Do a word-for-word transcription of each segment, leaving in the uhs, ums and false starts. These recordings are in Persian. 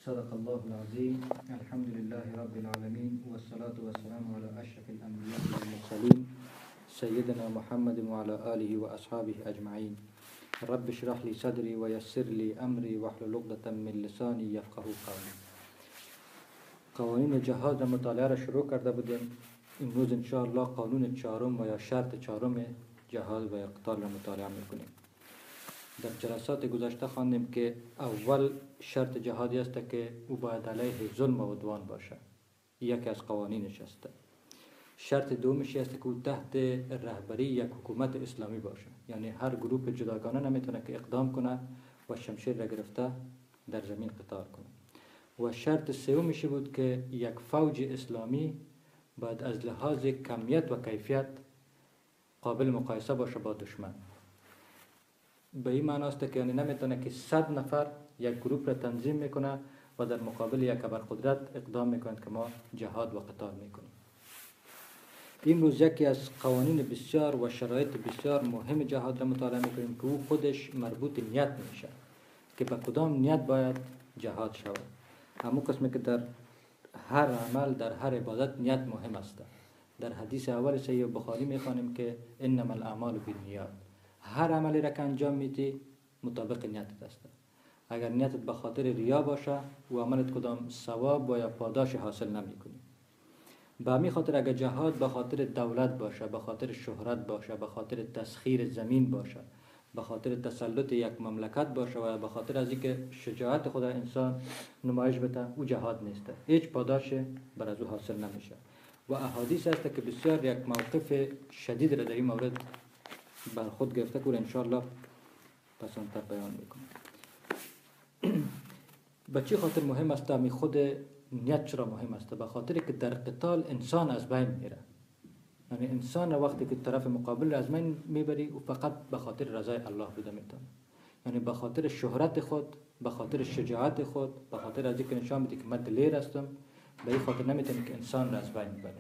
صدق الله العظيم. الحمد لله رب العالمين، والصلاة والسلام على أشرف الأنبياء والمرسلين سيدنا محمد وعلى آله وأصحابه أجمعين. رب اشرح لي صدري ويسر لي أمري واحلل عقدة من لساني يفقه قولي. قوانین جهاد را مطالعه را شروع کرده بودیم. امروز انشاءالله قانون چهارم و یا شرط چهارم جهاد و قتال را مطالعه میکنیم. در جلسات گذشته خواندیم که اول شرط جهادی است که او باید علیه ظلم و عدوان باشه، یکی از قوانینش است. شرط دومش است که او تحت رهبری یک حکومت اسلامی باشه، یعنی هر گروه جداگانه نمیتونه که اقدام کنه و شمشیر را گرفته در زمین قتال کنه. و شرط سومش بود که یک فوج اسلامی باید از لحاظ کمیت و کیفیت قابل مقایسه باشه با دشمن. به این معنی است که یعنی نمیتونه که صد نفر یک گروه را تنظیم میکنه و در مقابل یک ابرقدرت اقدام میکنند که ما جهاد و قتال میکنیم. امروز یکی از قوانین بسیار و شرایط بسیار مهم جهاد را مطالعه میکنیم که او خودش مربوط نیت میشه که به کدام نیت باید جهاد شود. همون قسمی که در هر عمل، در هر عبادت نیت مهم است. در حدیث اول صحیح بخاری میخوانیم که انما الاعمال بالنیات، هر عملی را که انجام میدی مطابق نیتت است. اگر نیتت به خاطر ریا باشه و عملت کدام ثواب و یا پاداش حاصل نمیکنی. به همین خاطر اگر جهاد به خاطر دولت باشه، به خاطر شهرت باشه، به خاطر تسخیر زمین باشه، به خاطر تسلط یک مملکت باشه و به خاطر از اینکه شجاعت خود انسان نمایش بده، او جهاد نیست، هیچ پاداش بر از او حاصل نمیشه. و احادیث است که بسیار یک موقف شدید را در این مورد بر خود گرفته که ان شاء الله پسندتر بیان میکنم. به چه خاطر مهم است؟ می خود نیت چرا مهم است؟ به خاطر که در قتال انسان از بین میره. یعنی انسان وقتی که طرف مقابل از بین میبری و فقط به خاطر رضای الله بوده میتونه، یعنی به خاطر شهرت خود، به خاطر شجاعت خود، به خاطر از اینکه نشان میده که من دلیر هستم، به این خاطر نمیتونه که انسان را از بین ببره.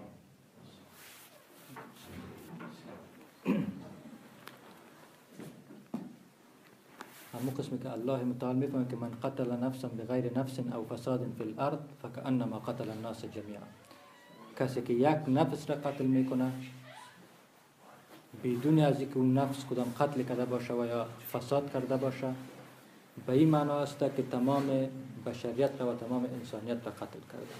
همون قسمی که الله متعال میفهمه که من قتل نفسا بغیر نفس او فساد فی الارض فکأنما قتل الناس جمیعا. کسی که یک نفس را قتل میکنه بدون از اینکه اون نفس کدام قتل کرده باشه و یا فساد کرده باشه، به این معنی است که تمام بشریت را و تمام انسانیت را قتل کرده.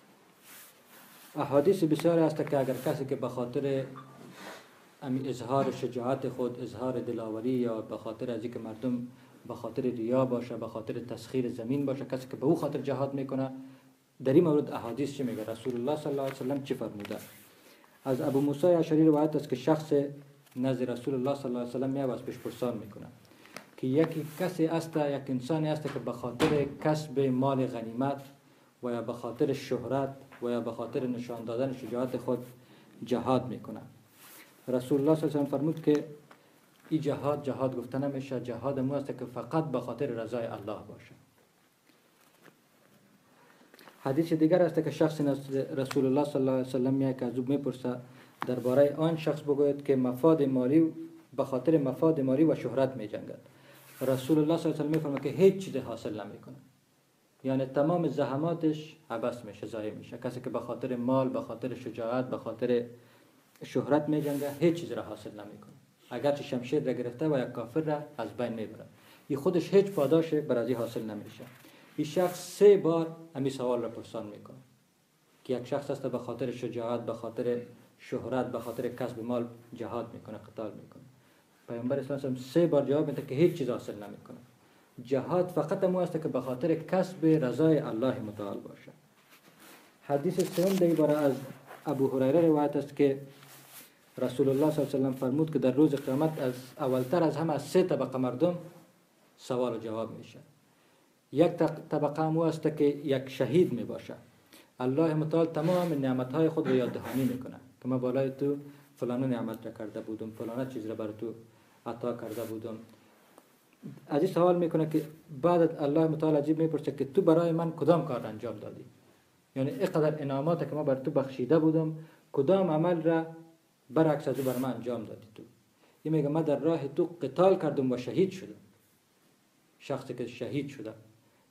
احادیث بسیاری است که اگر کسی که به خاطر اظهار شجاعت خود، اظهار دلاوری یا به خاطر از اینکه مردم به خاطر ریا باشه، به خاطر تسخیر زمین باشه، کسی که به او خاطر جهاد میکنه، در این مورد احادیث چی میگه؟ رسول الله صلی الله علیه و سلم چی فرموده؟ از ابو موسی اشعری روایت است که شخص نزد رسول الله صلی الله علیه و سلم میاد و از پیش پرسان میکنه که یکی کسی است، یک انسانی است که به خاطر کسب مال غنیمت و یا به خاطر شهرت و یا به خاطر نشان دادن شجاعت خود جهاد میکنه. رسول الله صلی الله علیه و سلم فرمود که این جهاد جهاد گفته نمیشه، جهاد مو است که فقط به خاطر رضای الله باشه. حدیث دیگر است که شخص رسول الله صلی الله علیه و سلم میاد که از او میپرسه درباره آن شخص بگوید که مفاد مالی به خاطر مفاد مالی و شهرت میجنگد. رسول الله صلی الله علیه و سلم میفرماید که هیچ چیز حاصل نمیکنه، یعنی تمام زحماتش عبث میشه، ضایع میشه. کسی که به خاطر مال، به خاطر شجاعت، به خاطر شهرت میجنگه، هیچ چیز را حاصل نمیکنه. اگرچه شمشیر را گرفته و یک کافر را از بین میبره، این خودش هیچ پاداش برای حاصل نمیشه. این شخص سه بار همین سوال را پرسان میکنه که یک شخص است به خاطر شجاعت، به خاطر شهرت، به خاطر کسب مال جهاد میکنه، قتال میکنه. پیامبر اسلام سه بار جواب میده که هیچ چیز حاصل نمیکنه. جهاد فقط مو است که به خاطر کسب رضای الله متعال باشه. حدیث سوم در باره از ابو هریره روایت است که رسول الله صلی الله علیه و سلم فرمود که در روز قیامت از اولتر از همه از سه طبقه مردم سوال و جواب میشه. یک طبقه مو است که یک شهید می باشه. الله متعال تمام نعمتهای خود را یاددهانی میکنه که من بالای تو فلان نعمت را کرده بودم، فلان چیز را بر تو عطا کرده بودم. از این سوال میکنه که بعد الله متعال عجیب میپرسه که تو برای من کدام کار انجام دادی؟ یعنی اینقدر انعامات که ما بر تو بخشیده بودم، کدام عمل را برعکس از بر من انجام دادی تو؟ این میگه من در راه تو قتال کردم و شهید شدم. شخصی که شهید شده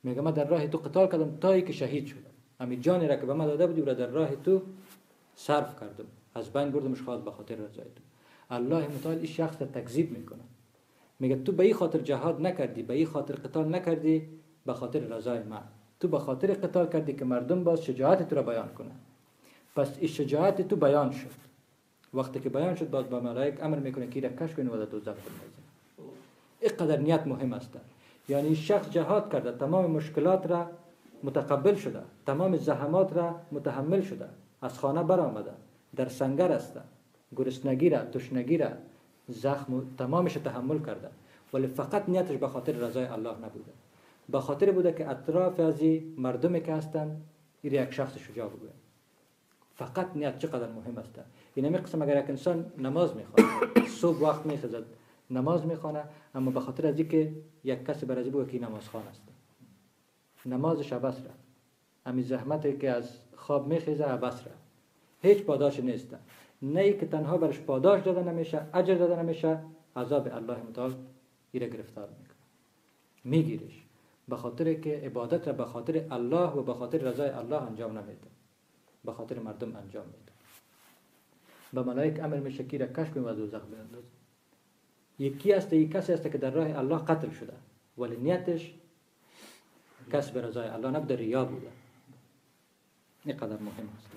میگه من در راه تو قتال کردم تا ای که شهید شدم، همین جانی را که به من داده بودی و در راه تو صرف کردم، از بین بردمش خواست به خاطر رضای تو. الله متعال این شخص را تکذیب میکنه، میگه تو به این خاطر جهاد نکردی، به این خاطر قتال نکردی به خاطر رضای من، تو به خاطر قتال کردی که مردم باز شجاعت تو را بیان کنه. پس این شجاعت تو بیان شد، وقتی که بیان شد باز به ملائک امر میکنه که را کش کنید و در دوزخ بندازید. اینقدر نیت مهم است. یعنی شخص جهاد کرده، تمام مشکلات را متقبل شده، تمام زحمات را متحمل شده، از خانه برآمده، در سنگر است، گرسنگی را، تشنگی را، زخم تمامش تحمل کرده، ولی فقط نیتش به خاطر رضای الله نبوده، به خاطر بوده که اطراف از مردمی که هستند این یک شخص شجاع بوده. فقط نیت چقدر مهم است. این همین قسم اگر یک انسان نماز میخواد، صبح وقت میخواد نماز میخوانه، اما به خاطر از اینکه یک کسی برای بوده که نماز خوان است، نمازش عباس را، همین زحمتی که از خواب میخیزه عباس را، هیچ پاداش نیست. نه که تنها برش پاداش داده نمیشه، اجر داده نمیشه، عذاب الله متعال ایره گرفتار میکنه، میگیرش، به خاطر که عبادت را به خاطر الله و به خاطر رضای الله انجام نمیده، به خاطر مردم انجام میده. به ملائک امر میشه که را کش کنید و دوزخ بندازید. یکی است، یک کسی است که در راه الله قتل شده ولی نیتش کسب رضای الله نبوده، ریا بوده. اینقدر مهم است.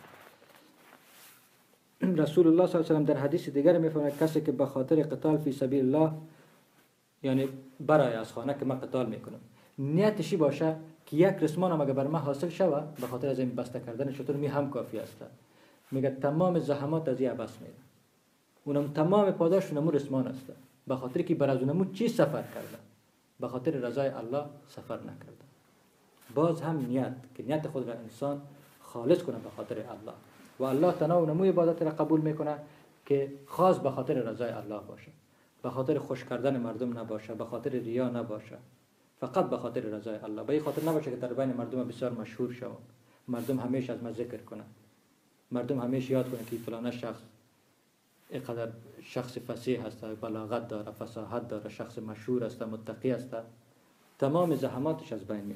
رسول الله صلی الله علیه و سلم در حدیث دیگر میفرماید کسی که به خاطر قتال فی سبیل الله، یعنی برای از خانه که من قتال میکنم، نیتشی باشه که یک رسمان هم اگر بر من حاصل شوه به خاطر از این بسته کردن شطور می هم کافی است. میگه تمام زحمات از این عباس میره، اونم تمام پاداش اونمو رسمان است، به خاطر که بر از اونمو چی سفر کرده، به خاطر رضای الله سفر نکرده. باز هم نیت، که نیت خود را انسان خالص کنه به خاطر الله، و الله تعالی اونمو عبادت را قبول میکنه که خاص به خاطر رضای الله باشه، به خاطر خوش کردن مردم نباشه، به خاطر ریا نباشه، فقط به خاطر رضای الله. به این خاطر نباشه که در بین مردم بسیار مشهور شوم، مردم همیشه از من ذکر کنن، مردم همیشه یاد کنن که فلان شخص اینقدر شخص فصیح است، بلاغت داره، فصاحت داره، شخص مشهور است، متقی است، تمام زحماتش از بین میره.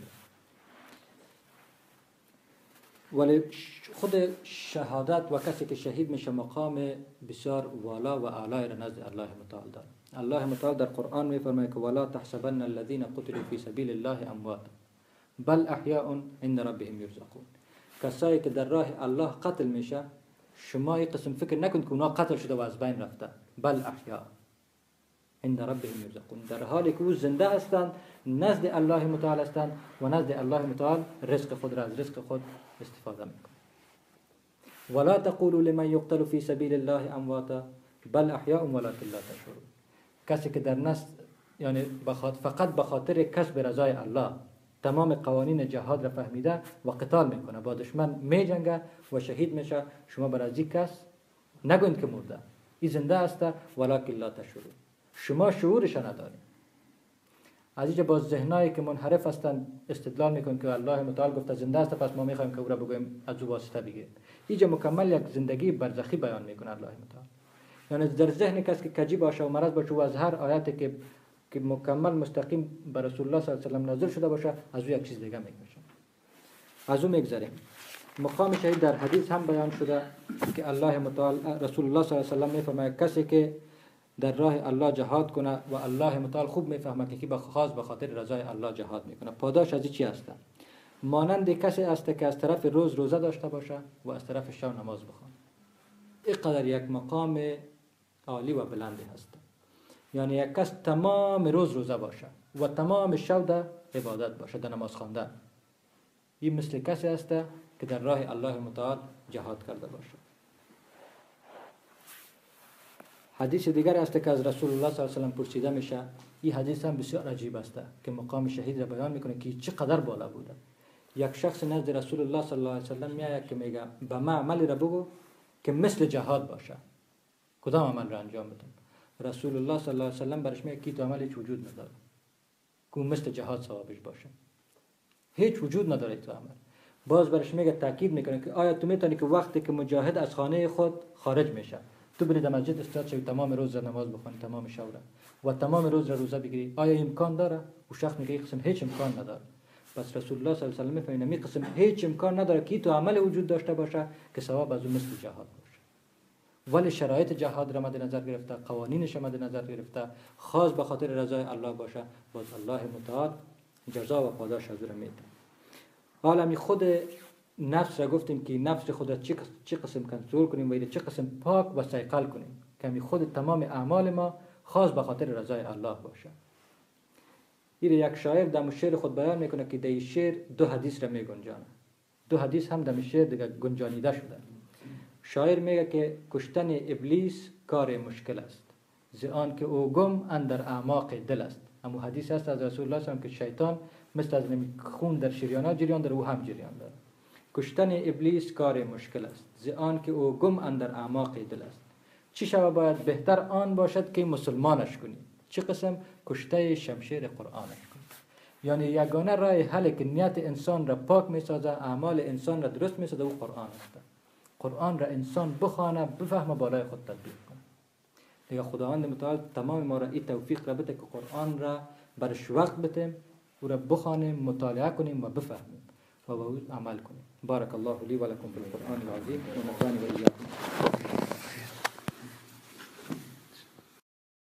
ولی خود شهادت و کسی که شهید میشه مقام بسیار والا و اعلی را نزد الله متعال داره. الله متعال در قرآن میفرماید که ولا تحسبن الذين قتلوا في سبيل الله اموات بل احیاء عند ربهم یرزقون. کسایی که در راه الله قتل میشه، شما این قسم فکر نکنید که اونا قتل شده و از بین رفته، بل احیاء عند ربهم یرزقون، در حالی که او زنده هستند، نزد الله متعال هستند و نزد الله متعال رزق خود را از رزق خود استفاده میکنند. ولا تقولوا لمن يقتل في سبيل الله امواتا بل احیاء ولكن لا تشعرون. کسی که در نفس یعنی بخاطر فقط به خاطر کسب رضای الله تمام قوانین جهاد را فهمیده و قتال میکنه، با دشمن میجنگه و شهید میشه، شما برای این کس نگویید که مرده، این زنده است، ولکن لا تشعرون، شما شعورش ندارید. از اینجا باز ذهنایی که منحرف هستند استدلال میکنن که الله متعال گفته زنده است، پس ما میخوایم که او را بگویم از او واسطه بگیریم. اینجا مکمل یک زندگی برزخی بیان میکنه الله متعال. یعنی در ذهن کسی که کجی باشه و مرض باشه و از هر آیاتی که که مکمل مستقیم بر رسول الله صلی الله علیه و سلم نازل شده باشه از او یک چیز دیگه میکشه، از او میگذریم. مقام شهید در حدیث هم بیان شده که الله متعال رسول الله صلی الله علیه و سلم میفرماید کسی که در راه الله جهاد کنه و الله متعال خوب میفهمه که کی به خاص به خاطر رضای الله جهاد میکنه، پاداش از چی است؟ مانند کسی است که از طرف روز روزه داشته باشه و از طرف شب نماز بخونه. اینقدر یک مقام عالی و بلندی هست. یعنی یک کس تمام روز روزه باشه و تمام شب در عبادت باشه، در نماز خواندن، این مثل کسی است که در راه الله متعال جهاد کرده باشه. حدیث دیگر است که از رسول الله صلی الله علیه و سلم پرسیده میشه، این حدیث هم بسیار عجیب است که مقام شهید را بیان میکنه که چقدر بالا بوده. یک شخص نزد رسول الله صلی الله علیه و سلم میاد که میگه به من عملی را بگو که مثل جهاد باشه، کدام عمل را انجام بدم؟ رسول الله صلی الله علیه و سلم برش میگه که تو عمل هیچ وجود نداره که مثل جهاد ثوابش باشه، هیچ وجود نداره تو عمل. باز برش میگه تاکید میکنه که آیا تو میتونی که وقتی که مجاهد از خانه خود خارج میشه تو بری در مسجد استاد شوی تمام روز نماز بخونی، تمام شب و تمام روز روزه بگیری، آیا امکان داره؟ و شخص میگه این قسم هیچ امکان نداره. پس رسول الله صلی الله علیه و سلم میفهمید می قسم هیچ امکان نداره که تو عمل وجود داشته باشه که ثواب از اون مثل جهاد باشه. ولی شرایط جهاد را مد نظر گرفته، قوانینش مد نظر گرفته، خاص به خاطر رضای الله باشه، باز الله متعال جزا و پاداش از او را میده. حالا می خود نفس را گفتیم که نفس خود چه چه قسم کنترل کنیم و چه قسم پاک و صیقل کنیم که می خود تمام اعمال ما خاص به خاطر رضای الله باشه. این یک شاعر در شعر خود بیان میکنه که در این شعر دو حدیث را میگنجانه. دو حدیث هم در شعر دیگه گنجانیده شده. شاعر میگه که کشتن ابلیس کار مشکل است، ز آن که او گم اندر اعماق دل است. اما حدیث هست از رسول الله صلی الله علیه و که شیطان مثل از خون در شریانات جریان داره، او هم جریان داره. کشتن ابلیس کار مشکل است، ز آن که او گم اندر اعماق دل است. چی شود باید بهتر آن باشد که مسلمانش کنی. چه قسم؟ کشته شمشیر قرآنش کنی. یعنی یگانه راه حل که نیت انسان را پاک میسازه، اعمال انسان را درست میسازه، او قرآن است. قرآن را انسان بخوانه، بفهمه، بالای خود تطبیق کنه. دیگه خداوند متعال تمام ما را این توفیق را بده که قرآن را برش وقت بتیم، او را بخوانیم، مطالعه کنیم و بفهمیم و به او عمل کنیم. بارک الله لی و لکم فی القرآن العظیم و نفعني و ایاکم.